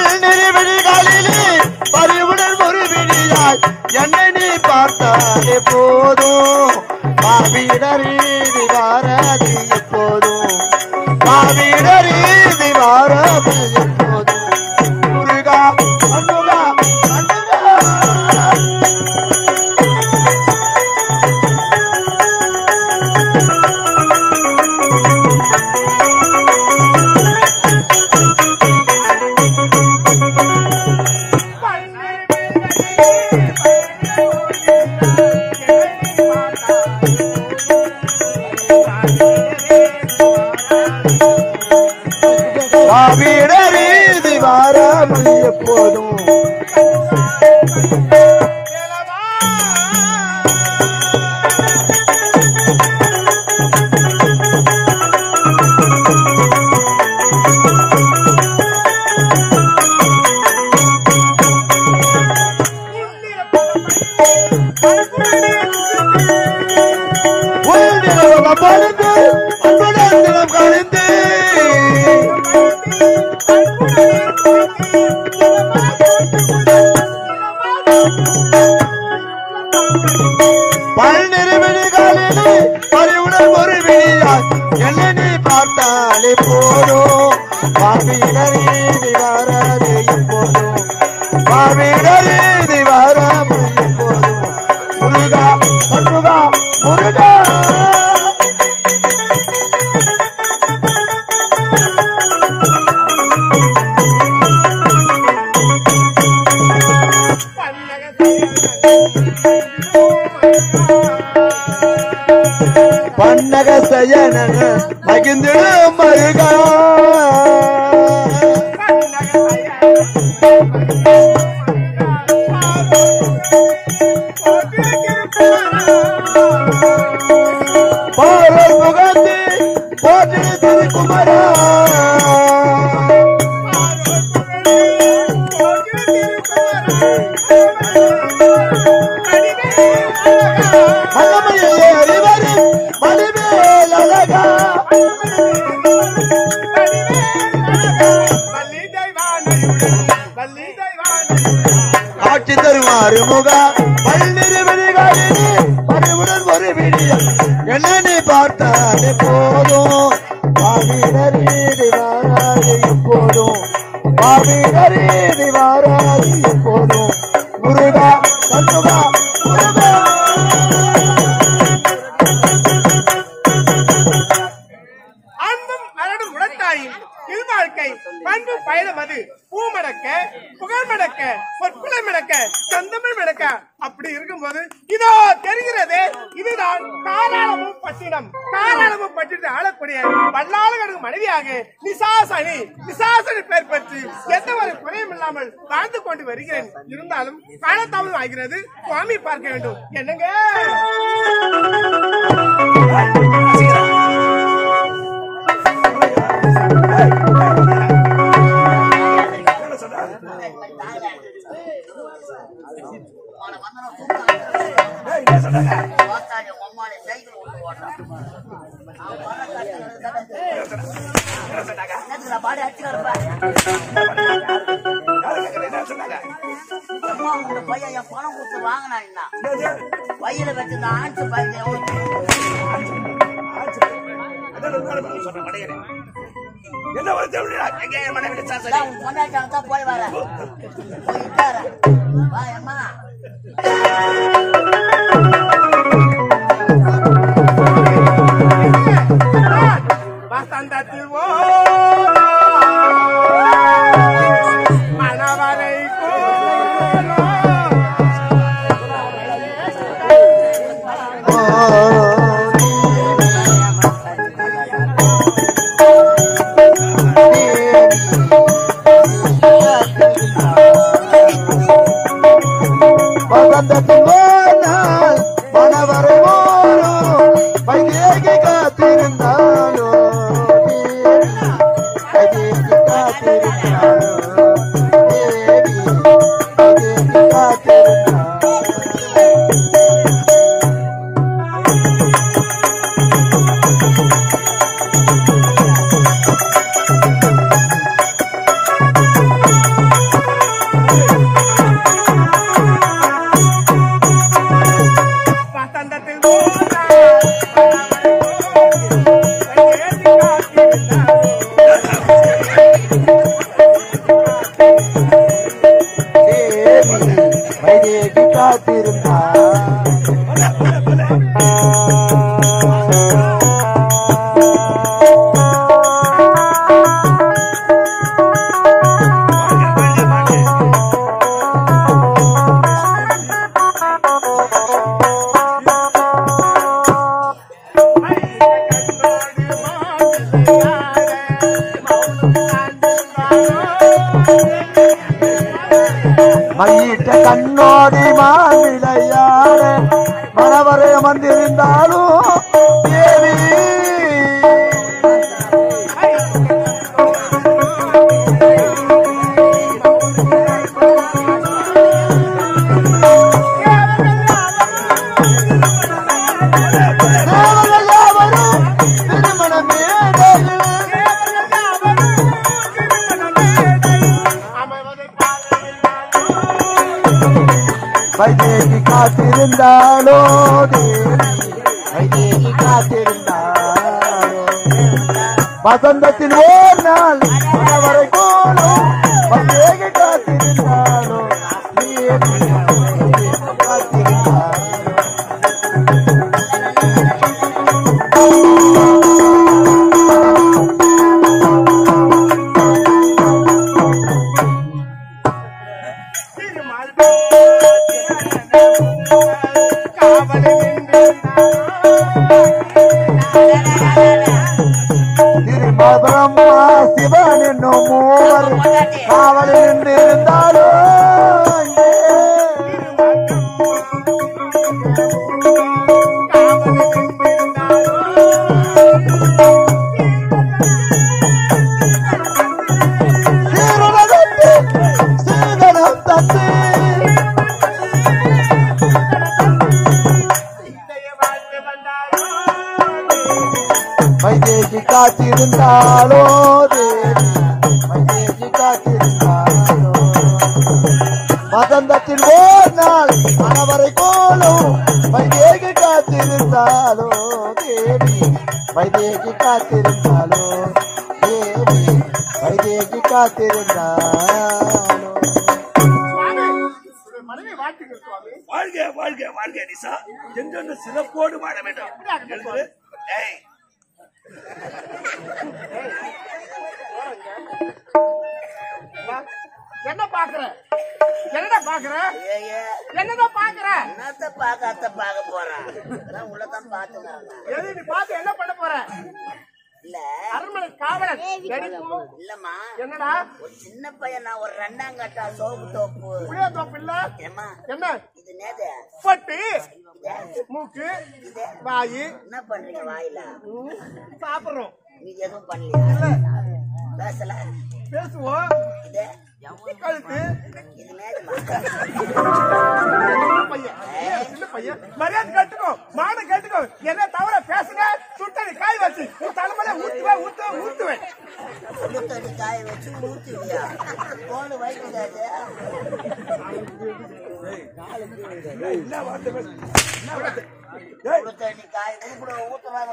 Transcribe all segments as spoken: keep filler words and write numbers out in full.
பல்நெறி விழிகளிலே பறிவுடன் ஒரு விழியாய் என்னை நீ பார்த்தாலே போதும் பாவிடரீதி வாராது எப்போதும் பாவிடரீதி வாராது எப்போதும் முருகா அன்புகா பாவிடரீதி வாராது எப்போதும் பல்நெறிவிழிகளிலே பறிவுடன் ஒரு விழியாய் என்னை நீ பார்த்தாலே போதும் பாவிடரீதி வாராது எப்போதும் பாவிடரீதி வாராது எப்போதும் முருகா முருகா முருகா பன்னக சயனன மகிழ்ந்திடும் மருகா பாரல் முகத்தி போற்றி திருக்குமரா மகமையிலே அறிவரு மணிமேல் அழகா காட்சி தருமாறு முகா பல்நெறிவிழிகளிலே பறிவுடன் ஒரு விழியம் என்ன நீ பார்த்தாலே போதும் பாவிடரீதி வாராது எப்போதும் பாவிடரீதி வாராது எப்போதும் முருகா சண்முகா முருகா பண்பு பயணம் அது பூ மடக்க புகழ் மடக்க பொற்குலை மடக்க செந்தமிழ் மடக்க அப்படி இருக்கும்போது இதோ தெரிகிறது இதுதான் காராளமும் பட்டினம் காராளமும் பட்டினத்தை ஆளக்கூடிய வல்லாளர்களுக்கு மனைவியாக நிசாசனி நிசாசனி பெயர் பெற்று எந்த ஒரு குறையும் இல்லாமல் வாழ்ந்து கொண்டு வருகிறேன். இருந்தாலும் காலத்தாமதம் ஆகிறது, சுவாமி பார்க்க வேண்டும். என்னங்க பாடி அடிச்சுக்காருப்பா பையன் என் பணம் கொடுத்து வாங்கினா வயில வச்சிருந்த ஆச்சு பையன் போய் வர அம்மா வசந்தத்தில் மணவரை மணவரை வைதேகி காத்திருந்தாலோ வைதேகி காத்திருந்தாலோ தேவி வைதேகி காத்திருந்தாலோ காத்திருந்தார் மையிட்ட கண்ணோடி மாநிலையார மனவரை வந்திருந்தாலும் தேவி வைதேகி காத்திருந்தாலோ வைதேகி காத்திருந்தாலோ வசந்தத்தின் ஓர் நாள் வரை போலும் வைதேகி காத்திருந்தாலோ காத்திருந்தாலோ பிரம்மா சிவன் என்னும் மூவர் காவலில் நின்றிருந்தாலோ சீதனம் தத்து வைதேகி காத்திருந்தாலோ வைதேகி காத்திருந்தாலோ வசந்தத்தில் ஓர் நாள் மனவரை போலும் வைதேகி காத்திருந்தாலோ தேவி வைதேகி காத்திருந்தாலோ தேவி வைதேகி காத்திருந்தாலோ வாழ்க வாழ்க வாழ்க நிசா என்றென்று சிறப்போடு வாழ வேண்டும். என்ன பாக்குற என்னடா பாக்குற என்னதான் பாக்குற என்னத்த பாக்காத்த பாக்க போறேன் உள்ளதான் பாத்துக்கிறேன். எது நீ பாத்து என்ன பண்ண போற? இல்ல அரண்மனை காவலன் இல்லம்மா என்னடா ஒரு சின்ன பையன் நான் ஒரு ரெண்டாங்கட்டா சோப்பு தோப்பு புளிய தோப்பு இல்ல ஏமா என்ன இது நேது பட்டு மூக்கு வாயு என்ன பண்றீங்க வாயில சாப்பிடுறோம். நீ எதுவும் பண்ணலையா? பேசல பேசுவோம். இது கழுத்து இது நேதுமா பையன் சின்ன பையன் மரியாதை கேட்டுக்கோ மான கேட்டுக்கோ என்ன தவிர பேசுங்க சுட்டடி காய் வச்சு தலைமையில ஊத்துவேன் ஊத்துவேன் ஊத்துவேன் சுடுத்தடி காய வச்சு ஊத்துவியா போன வைக்காது சுடுத்தடி காய ஊத்துவாங்க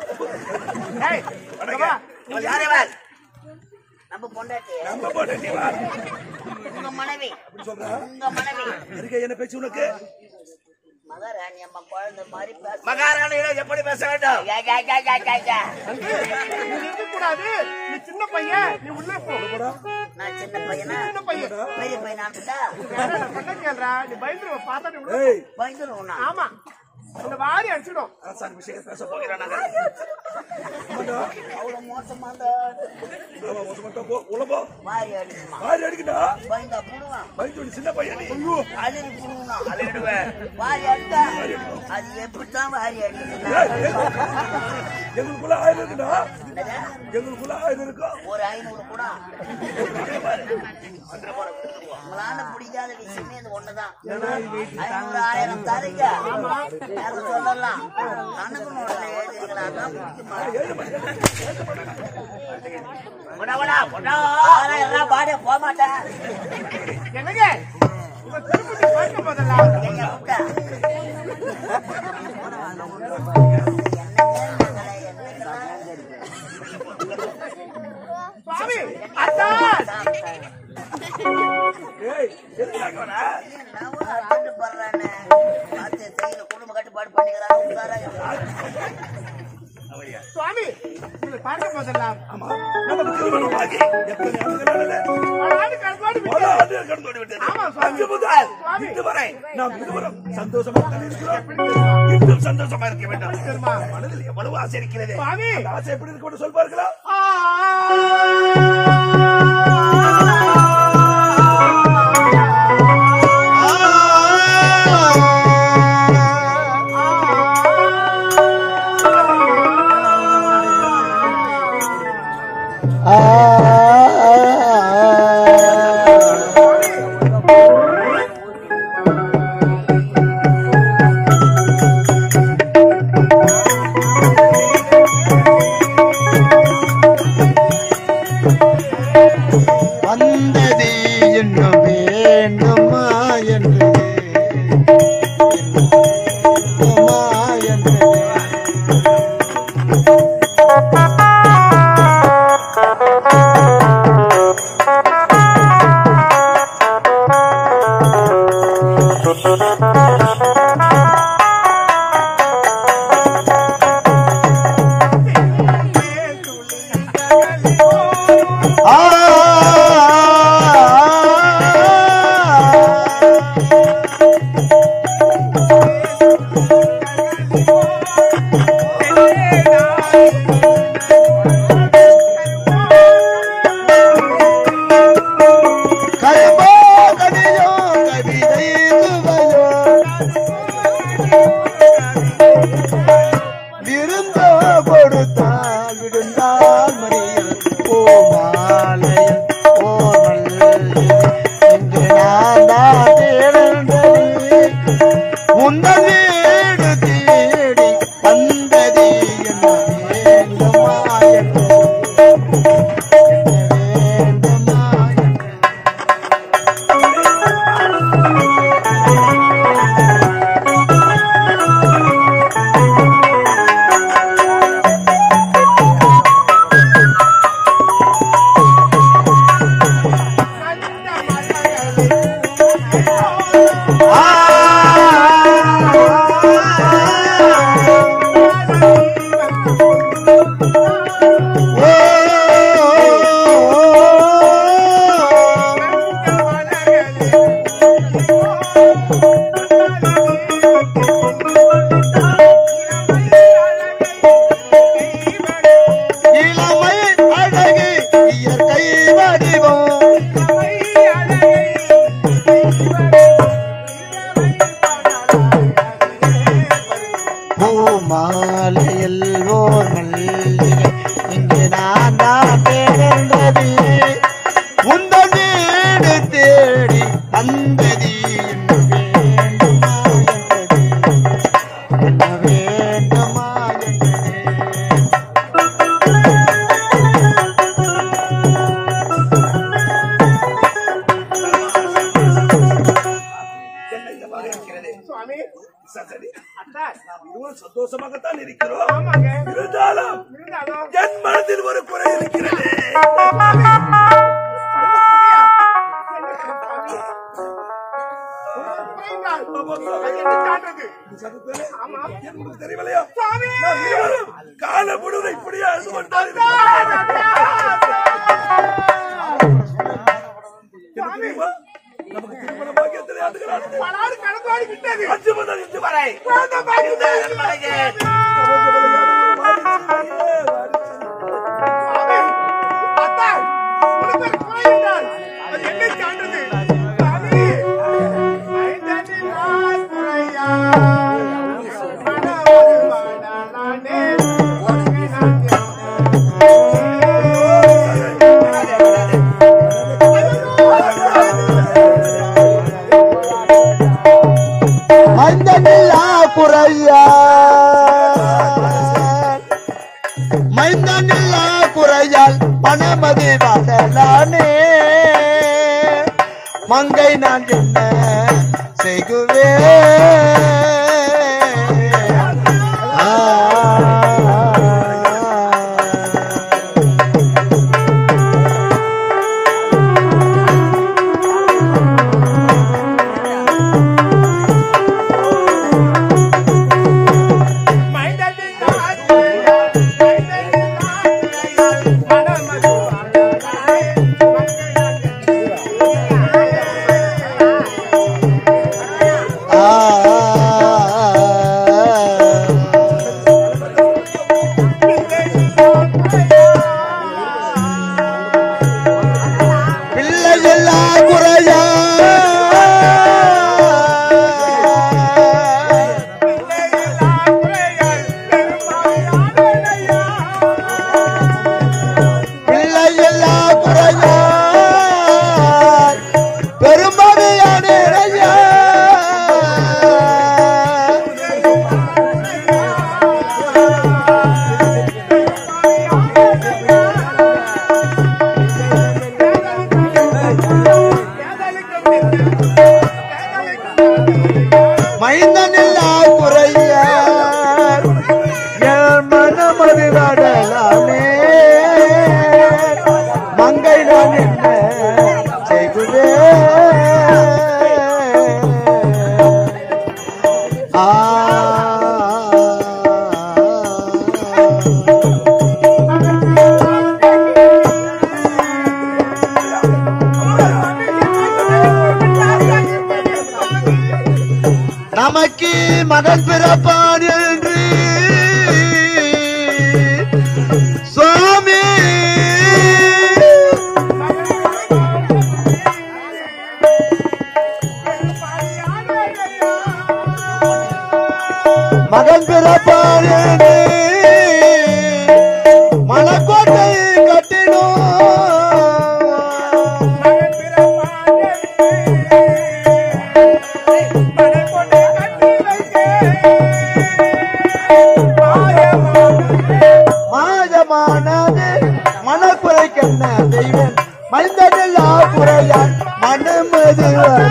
நம்ம பொண்டாட்டி நம்ம பொண்டாட்டி வா உங்க மனைவி உங்க மனைவி இருக்க என்ன பேச்சு உனக்கு? மகாராணி அம்மா குழந்தை மாதிரி பேச மகாராணியில எப்படி பேச வேண்டும்? கூடாது. நீ சின்ன பையன் நீ உள்ளே போ. நான் சின்ன பையனா சின்ன பையன் பெரிய பையன் அனுப்பிட்டா கேள்றா நீ பயந்துருவ பார்த்தா பயந்துருவோம். ஆமா இந்த வாரி அடிச்சிடும். அரசாங்க விஷயம் பேச போகிறோம் நாங்க. அவ்வளவு மோசமா உழப்போ வாரி அடிக்குமா வாரி அடிக்கடா பயந்தா புடுவான் பயந்து சின்ன பையன் அழிவு புடுவா அழிடுவேன் வாரி அடித்தா அது எப்படித்தான் வாரி அடிக்குது எங்களுக்குள்ள ஆயிரம் இருக்குடா எங்களுக்குள்ள ஆயிரம் இருக்கா ஒரு ஐநூறு கூட உங்களால பிடிக்காத விஷயமே இது ஒண்ணுதான். ஐநூறு ஆயிரம் தரீங்க சொல்லலாம் கணக்கு நோட்டில் எழுதிருக்கலாம் பாடிய போக மாட்டேன். என்னங்க திருப்பதி பார்க்க போதெல்லாம் சுவாமி அத்தா ஏய் எதுக்கு வர பண்றானே பார்த்து செய்யல குடும்ப கட்டுப்பாடு பண்ணிக்கிறாங்க. சுவாமி உங்களை பார்க்க போதெல்லாம் ஆமா நமக்கு திருமணமாகி எத்தனை ஆண்டுகள் பல ஆண்டு கடந்து பல ஆண்டுகள் கடந்து விட்டது. ஆமா சுவாமி. அன்று முதல் இன்று வரை நாம் இருவரும் சந்தோஷமாக தான் இருக்கிறோம். இன்னும் சந்தோஷமா இருக்க வேண்டும். மனதில் எவ்வளவு ஆசை இருக்கிறது. சுவாமி. அந்த ஆசை எப்படி இருக்கு சொல்வார்களா? வந்தது இன்னும் வேண்டுமா என்று வேண்டுமா என்று சந்தோஷமாகத்தான் இருக்கிறோம். இருந்தாலும் என் மனதில் ஒரு குறை இருக்கிறது. தெரியவில்லையா? கால முழுவதை இப்படியா அழுது கொண்டாரு. நமக்கு திருமணமாக எத்தனை ஆண்டுகள் அஞ்சு முதல் இன்று வரை மைந்தனில்லா குறையால் பணமதி வாழலானே மங்கை நான் என்ன செய்குவே மைந்தனில்லா குறையார் என் மனமது வாடலாமே மங்கை நான் என்ன செய்குவே ஆ நமக்கு மகன் பிறப்பான் என்று சுவாமி மகன் பிறப்பான் என்று மனக்கோட்டை கட்டினோம் மாதமானது மனக்குறை கண்ண தெய்வன் மைந்தனில்லா குறையான் மனமது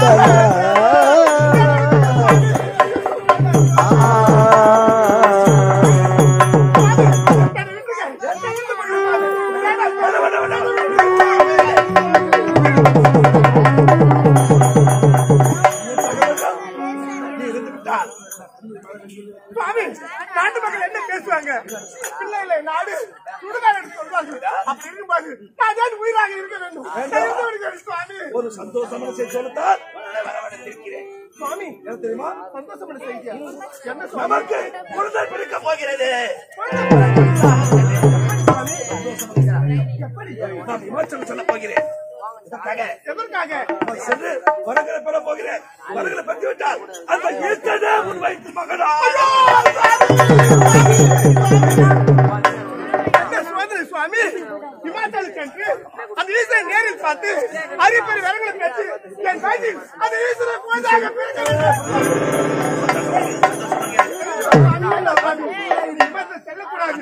சுவாமி, நாட்டு மக்கள் என்ன பேசுவாங்க? இல்ல இல்ல நாடு சுடுகாடு சொல்வாங்க. அப்படி இருக்கும்போது நான் தான் உயிராக இருக்க வேண்டும். தெரிந்து விடுங்கள் சுவாமி. ஒரு சந்தோஷமான செய்தி சொல்லத்தான் வரவழைத்திருக்கிறேன். சுவாமி, என்ன தெரியுமா? சந்தோஷமான செய்தியா? என்ன சுவாமி? நமக்கு குழந்தை பிறக்க போகிறது. நான் விமர்சனம் சொல்ல போகிறேன். எதற்காக? சென்று வரங்களை பெற போகிறேன். வரங்களை பெற்று விட்டால் அந்த ஈஸ்வரனே உன் வயிற்று மகனா. சுவாமி, இமாச்சல் சென்று அந்த ஈஸ்வரன் நேரில் பார்த்து அரிப்பெரு வரங்களை பெற்று என் வயிற்றில் அந்த ஈஸ்வரன் போதாக செல்லக்கூடாது.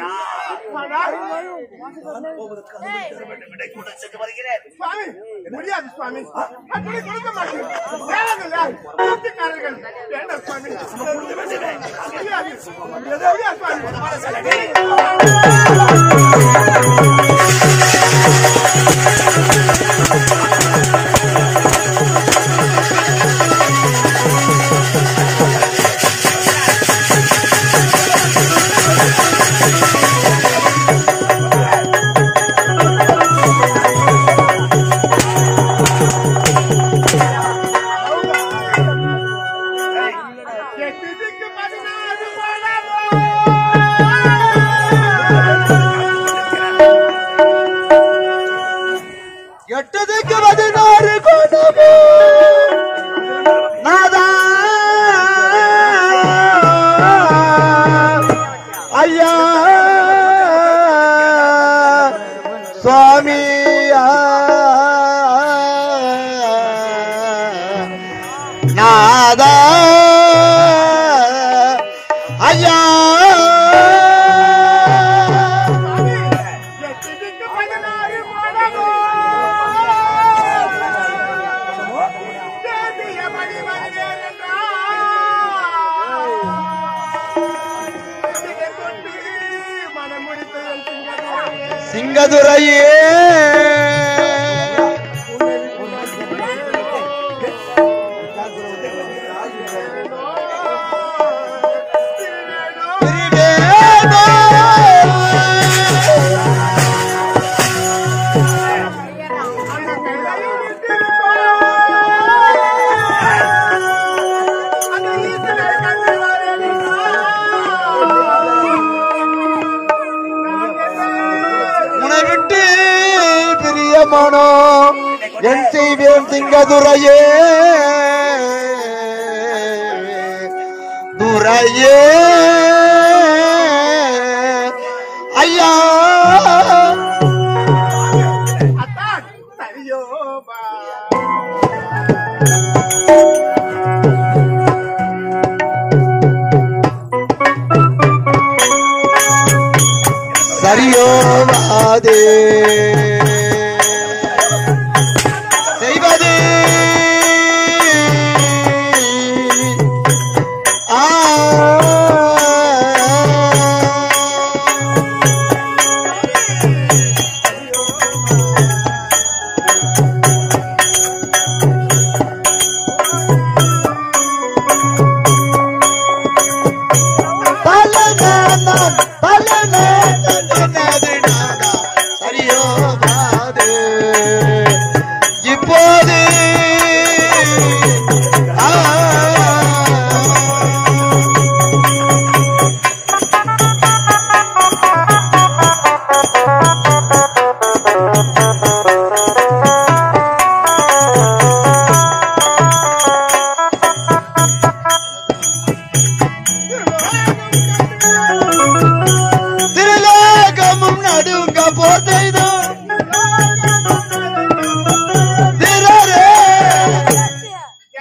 சுவாமி, முடியாது சுவாமி. அப்படி கொடுக்க மாட்டேன். வேலைகள் வேண்டாம் சுவாமி. முடியாது சுவாமி. எட்டதுக்கு பதினாறு கொண்டமோ நாதா ஐயா சுவாமியா நாதா ஐயா சிங்கதுரையே மனோ என் செய்வேன் சிங்கதுரையே துரையே ஐயா சரியோ வாதே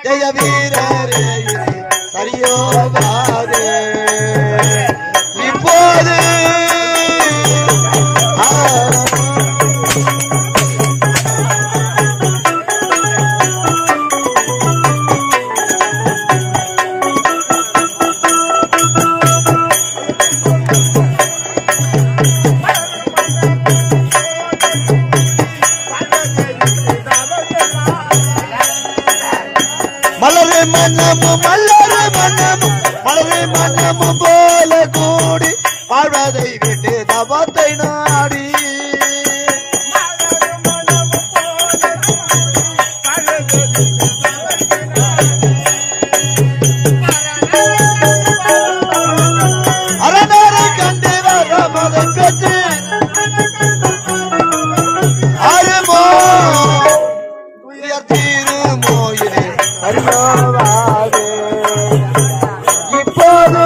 ஜெய வீரரே சரியோ வாதே இப்போது மலரு மன்னமும் மலரு மன்னமும் மலரு மன்னமும் போல கூடி வாழ்வதை விட்டு தபத்தை நாடி அரணரை கண்டு வர மதை பெற்று அருமோ உயர் தீருமோயிலே அறிவாதே இப்போது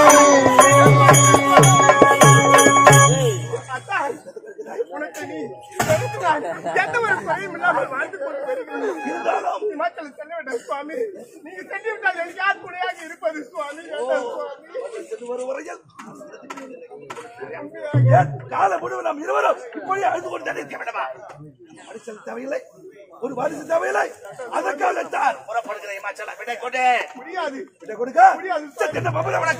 உனக்கு நீ வெறுக்கிறாய். எந்த ஒரு குறையும் இல்லாமல் வாழ்ந்து கொண்டு வருகிறேன். இருந்தாலும் இமாச்சலம் செல்ல வேண்டாம் சுவாமி. நீங்க சென்று விட்டால் எனக்கு யார் துணையாக இருப்பது சுவாமி? வேண்டாம் சுவாமி. ஒரு வரையில் ஏன் கால முடிவு நாம் இருவரும் இப்படி அழுது கொண்டு இருக்க வேண்டுமா? மனுஷன் தேவையில்லை, ஒரு வாரிசு தேவையில்லை. அதற்காக தான் புறப்படுகிறேன் இமாச்சலம். விடை கொண்டு முடியாது. விடை கொடுக்க முடியாது. சத்திய பபுல வணக்க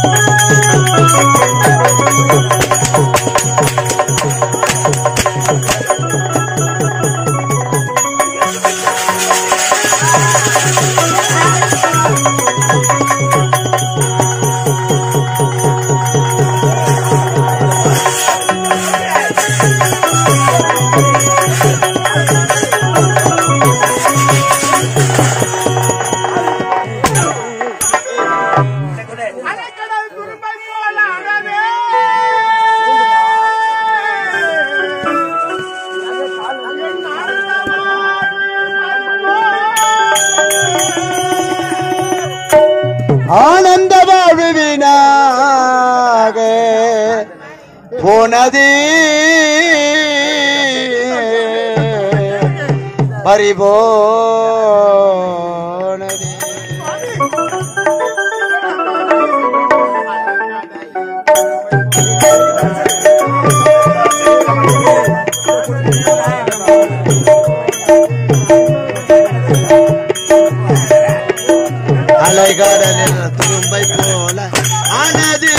அலைக்கடல் துரும்பை போல அழவே. என் ஆனந்த வாழ்வினாக போனது பறிபோனது அலைகடலில் துரும்பை போல ஆனது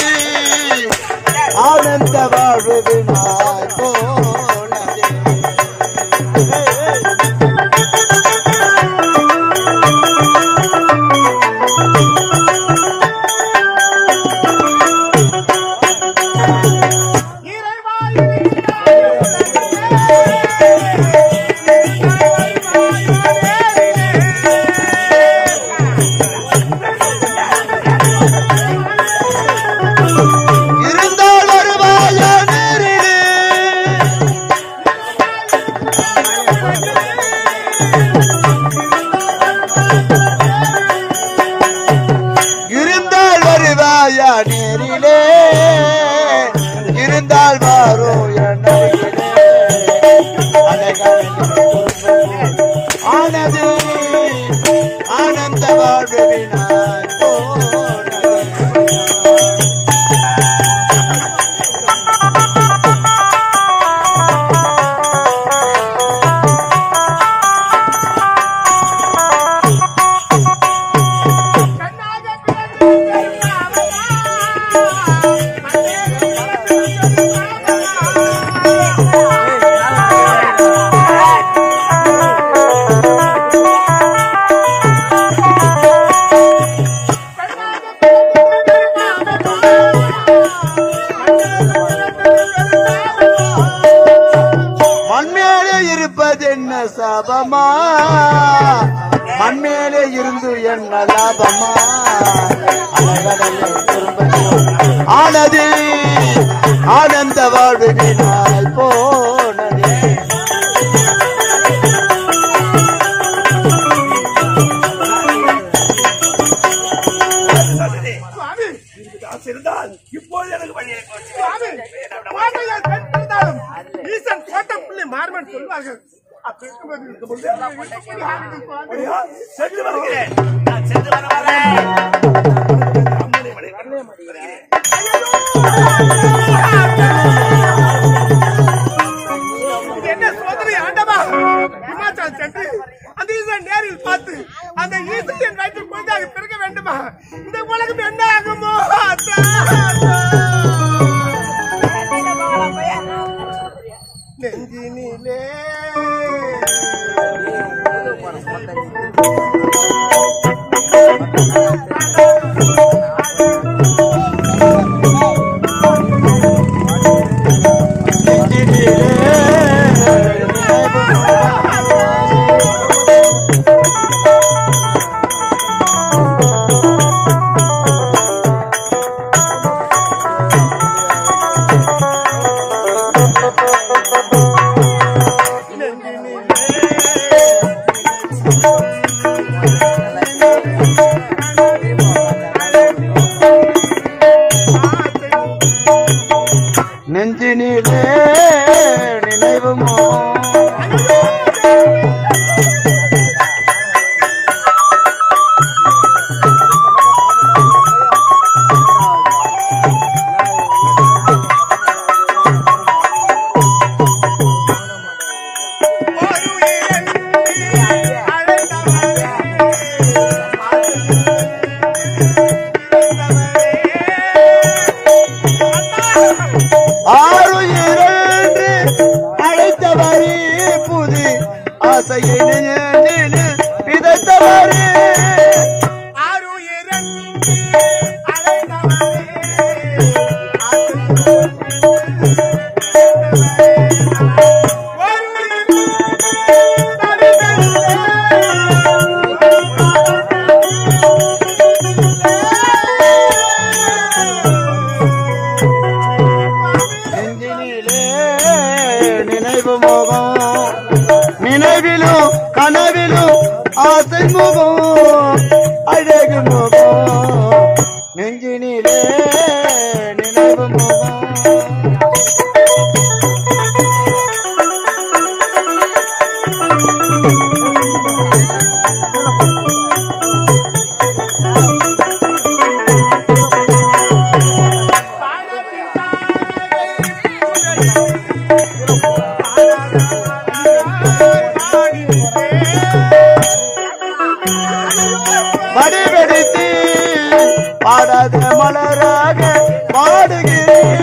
ஆனந்த வாழ்வினாய் போனது இருந்தால் வருவாயா நேரிலே இருந்தால் வருவாயா நேரிலே இருந்தால் வாரோ என் அருகிலே அலைகடலில் ஆனது ஆனந்த வாழ்வினாய் போனது மண்மேலே இருப்பது என்ன சாபமா மண்மேலே இருந்து என்ன லாபமா அலைகடலில் துரும்பை போல ஆனது ஆனந்த வாழ்வினாய் போனது சுவாமி, இருந்தால் இப்போது எனக்கு வழி சுவாமி, கோட்டையை பெற்றிருந்தாலும் ஈசன் கோட்டை பிள்ளை மாறுமன் சொல்வார்கள். அப்படி இருக்கும்போது இருக்கும்போது அப்படியா? சென்று வருகிறேன். நான் சென்று வர வரேன். அம்மனை மலை வருகிறேன். என்ன சோதனை ஆண்டவா? இமாச்சலம் சென்று அந்த ஈசன் நேரில் பார்த்து அந்த ஈசன் என் வயிற்றில் குழந்தையாக பிறக்க வேண்டுமா? இந்த உலகம் என்ன ஆகுமோ? நெஞ்சினிலே நெஞ்சினிலே நினைவுமோ ஆறு இரண்டு அழைத்தவரே புது ஆசையை நெஞ்சினில் விதைத்தவரே ஆறு இரண்டு அழைத்தவரே நினைவு முகம் நினைவிலும் கனவிலும் ஆசை முகம் அழகு முகம் நெஞ்சினிலே நினைவு முகம் வடிவெடுத்து பாடாத மலராக பாடுகிறேன்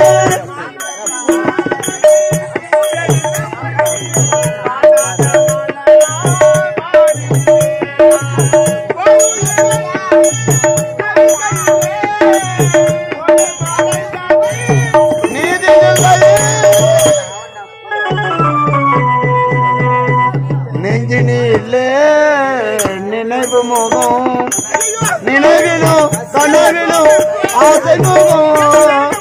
நெஞ்சினிலே நினைவு முகம் நினைவிலும் கனவிலும் ஆசை முகம்